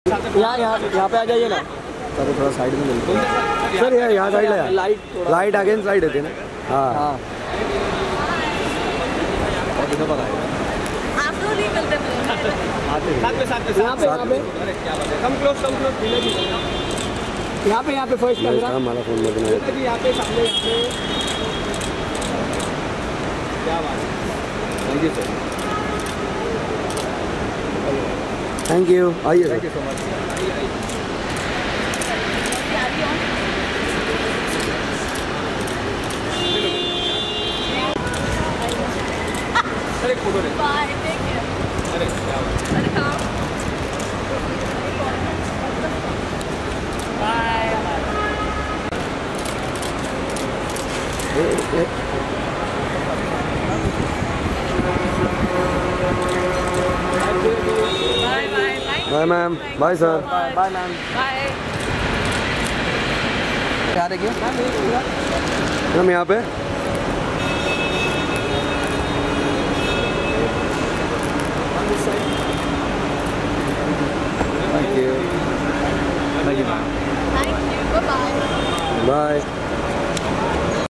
यहाँ पे आ जाइए ना सर, थोड़ा साइड में मिलते हैं सर। यहाँ साइड है, लाइट अगेंस्ट साइड होती है ना। हाँ आप लोग नहीं मिलते यहाँ पे फर्स्ट हमारा फोन में बनाया। क्या बात है, thank you sir. Thank you, आइए थैंक यू सो मच। एक फोटो ले। Bye, take care. अरे क्या बात है। अरे हाँ। Bye. Bye ma'am. Bye sir. Bye ma'am. Bye. क्या देखिए मैम यहाँ पे thank you. Thank you ma'am. Thank you, bye. Bye.